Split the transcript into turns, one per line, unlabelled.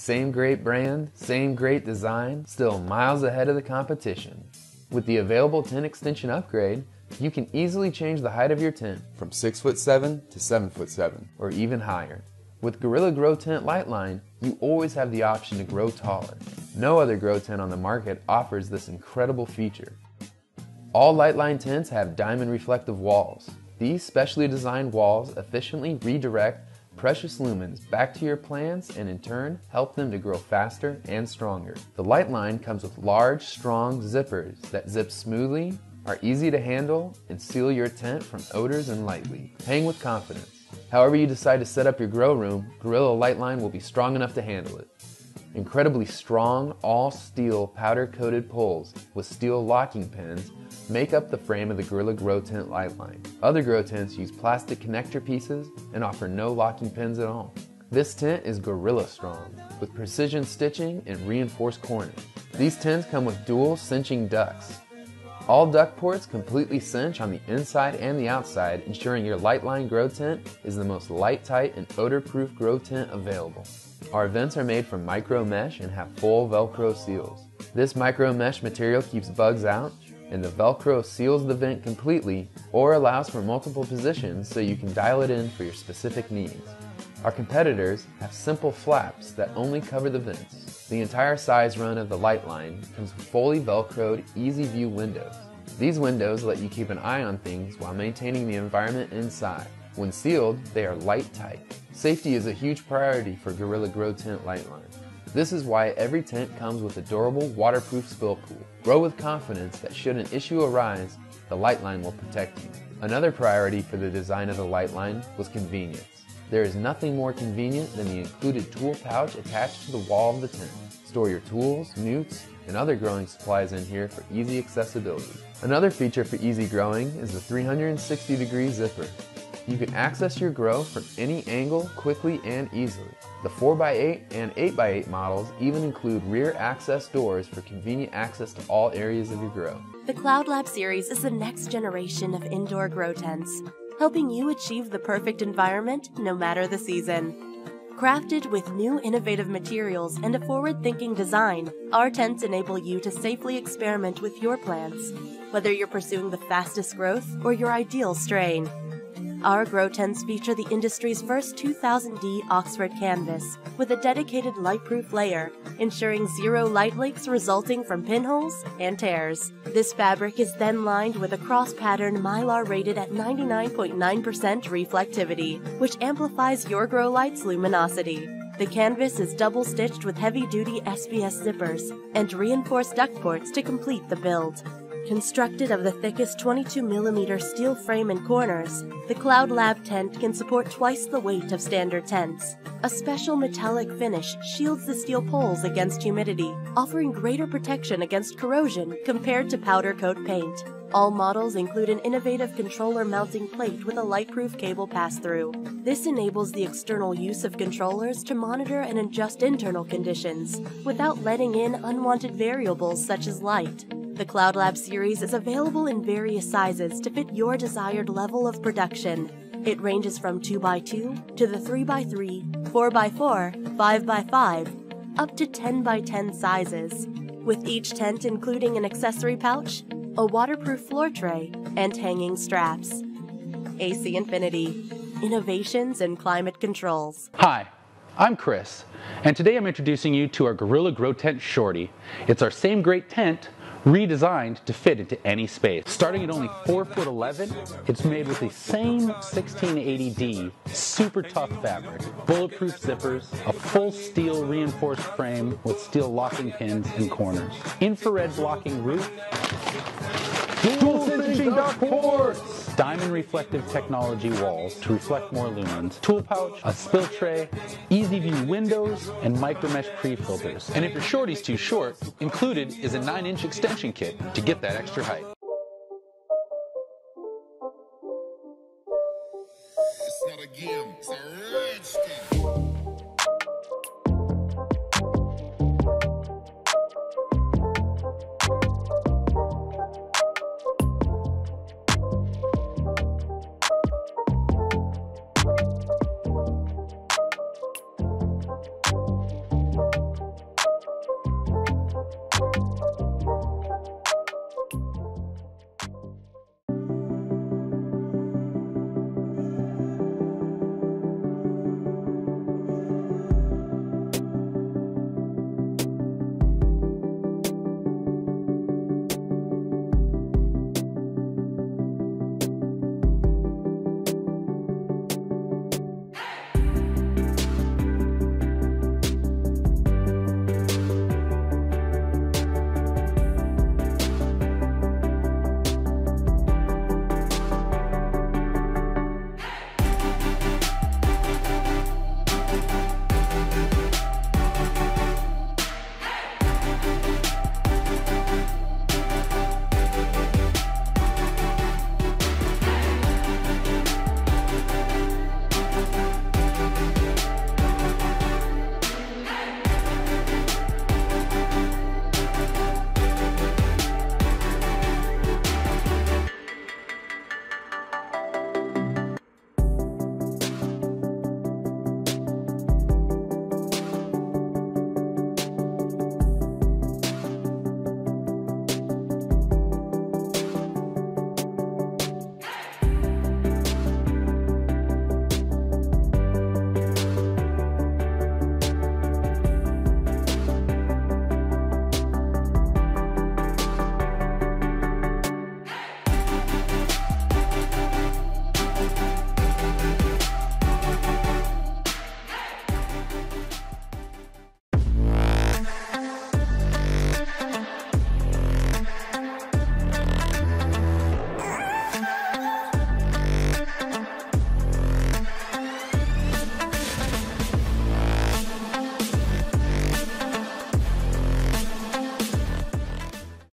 Same great brand, same great design, still miles ahead of the competition. With the available tent extension upgrade, you can easily change the height of your tent from 6'7" to 7'7", or even higher. With Gorilla Grow Tent Lightline, you always have the option to grow taller. No other grow tent on the market offers this incredible feature. All Lightline tents have diamond reflective walls. These specially designed walls efficiently redirect precious lumens back to your plants and in turn help them to grow faster and stronger. The Lightline comes with large, strong zippers that zip smoothly, are easy to handle, and seal your tent from odors and lightly. Hang with confidence. However you decide to set up your grow room, Gorilla Lightline will be strong enough to handle it. Incredibly strong, all-steel powder-coated poles with steel locking pins make up the frame of the Gorilla Grow Tent Lightline. Other grow tents use plastic connector pieces and offer no locking pins at all. This tent is Gorilla Strong, with precision stitching and reinforced corners. These tents come with dual cinching ducts. All duct ports completely cinch on the inside and the outside, ensuring your Lightline grow tent is the most light, tight, and odor-proof grow tent available. Our vents are made from micro mesh and have full Velcro seals. This micro mesh material keeps bugs out, and the Velcro seals the vent completely or allows for multiple positions so you can dial it in for your specific needs. Our competitors have simple flaps that only cover the vents. The entire size run of the Lightline comes with fully Velcroed Easy View windows. These windows let you keep an eye on things while maintaining the environment inside. When sealed, they are light tight. Safety is a huge priority for Gorilla Grow Tent Lightline. This is why every tent comes with a durable waterproof spill pool. Grow with confidence that should an issue arise, the Lightline will protect you. Another priority for the design of the Lightline was convenience. There is nothing more convenient than the included tool pouch attached to the wall of the tent. Store your tools, newts, and other growing supplies in here for easy accessibility. Another feature for easy growing is the 360-degree zipper. You can access your grow from any angle quickly and easily. The 4x8 and 8x8 models even include rear access doors for convenient access to all areas of your grow.
The Cloud Lab series is the next generation of indoor grow tents, helping you achieve the perfect environment no matter the season. Crafted with new innovative materials and a forward-thinking design, our tents enable you to safely experiment with your plants, whether you're pursuing the fastest growth or your ideal strain. Our grow tents feature the industry's first 2000D Oxford canvas with a dedicated light-proof layer, ensuring zero light leaks resulting from pinholes and tears. This fabric is then lined with a cross-pattern Mylar rated at 99.9% reflectivity, which amplifies your grow light's luminosity. The canvas is double-stitched with heavy-duty SBS zippers and reinforced duct ports to complete the build. Constructed of the thickest 22mm steel frame and corners, the Cloud Lab tent can support twice the weight of standard tents. A special metallic finish shields the steel poles against humidity, offering greater protection against corrosion compared to powder coat paint. All models include an innovative controller mounting plate with a light-proof cable pass-through. This enables the external use of controllers to monitor and adjust internal conditions without letting in unwanted variables such as light. The Cloud Lab series is available in various sizes to fit your desired level of production. It ranges from 2x2 to the 3x3, 4x4, 5x5, up to 10x10 sizes, with each tent including an accessory pouch, a waterproof floor tray, and hanging straps. AC Infinity, innovations in climate controls.
Hi, I'm Chris, and today I'm introducing you to our Gorilla Grow Tent Shorty. It's our same great tent, redesigned to fit into any space. Starting at only 4'11", it's made with the same 1680D super tough fabric, bulletproof zippers, a full steel reinforced frame with steel locking pins and corners, infrared blocking roof, dual cinching duct ports, diamond reflective technology walls to reflect more lumens, tool pouch, a spill tray, easy view windows, and micro mesh pre-filters. And if your shorty's too short, included is a 9-inch extension kit to get that extra height.
It's not a game, it's a rich thing.